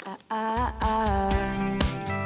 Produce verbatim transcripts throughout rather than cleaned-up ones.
I, I, I.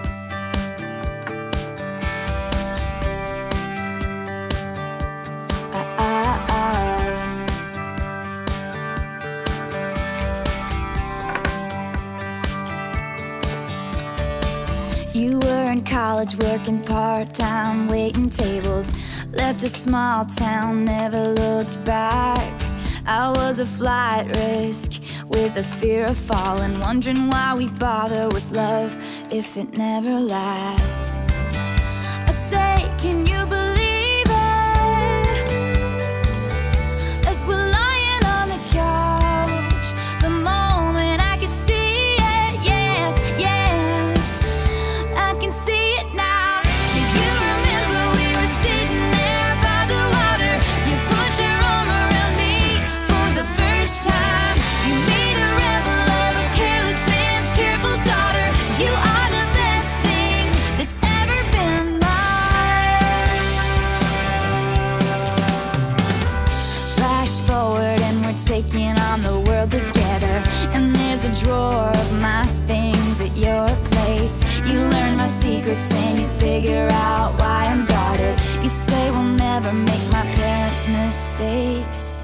You were in college working part-time, waiting tables. Left a small town, never looked back. I was a flight risk with the fear of falling, wondering why we bother with love if it never lasts. I say, can you believe it? As we're lying on the couch, the moment I could see it, yes, yes, I can see it now. Do you remember we were sitting there by the water? You put your arm around me for the first time. You made a rebel of a careless man's careful daughter. You are the best thing that's ever been mine. Flash forward and we're taking on the world together, and there's a drawer of my things at your place. You learn my secrets and you figure out why I'm guarded. You say we'll never make my parents' mistakes.